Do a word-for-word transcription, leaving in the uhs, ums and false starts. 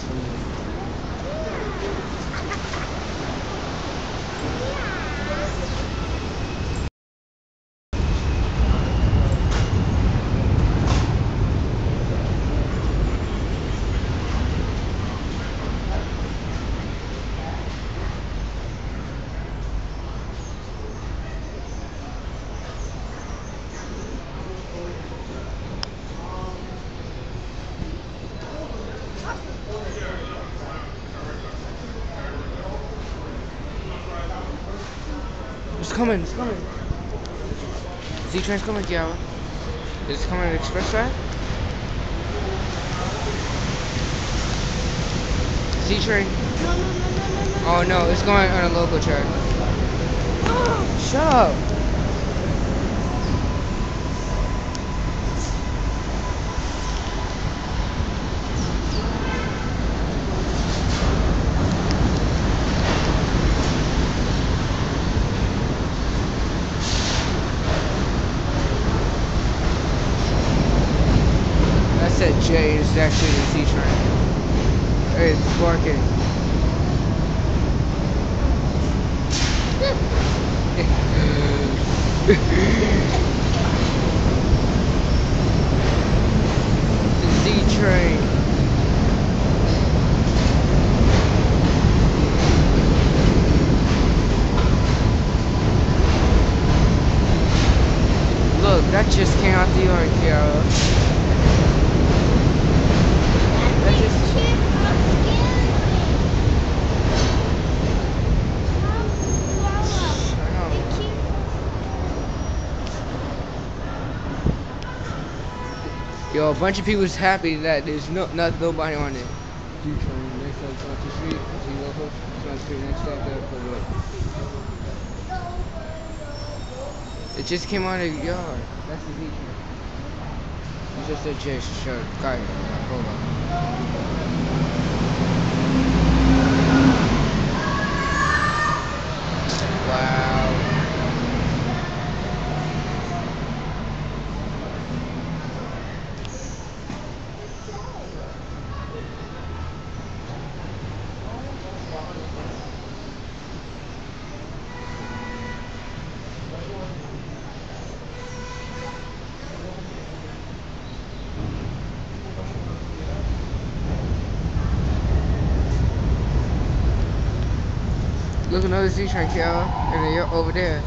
this for me. It's coming, it's coming. Z-Train's coming, Kiara. Is it coming on express track? Z-Train. No, no, no, no, no, no. Oh no, it's going on a local track. Shut up. I said J is actually the Z-Train. It's barking. The Z-Train. Look, that just came out the yard, Kiara. That just... Yo, a bunch of people's happy that there's no not nobody on it. Z-Train, next stop across the street, Z local, it's on the street, next stop there, pull up. It just came out of the yard. That's the Z-Train. You just said J, sure, got it. Hold on. Wow. Look, another Z-Train, Kiara, and then you're over there.